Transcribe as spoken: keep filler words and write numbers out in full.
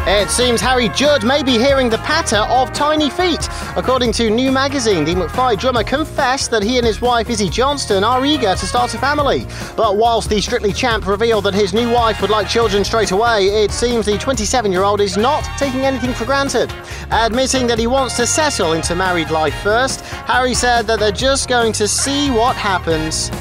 It seems Harry Judd may be hearing the patter of tiny feet. According to New Magazine, the McFly drummer confessed that he and his wife Izzy Johnston are eager to start a family. But whilst the Strictly champ revealed that his new wife would like children straight away, it seems the twenty-seven-year-old is not taking anything for granted. Admitting that he wants to settle into married life first, Harry said that they're just going to see what happens.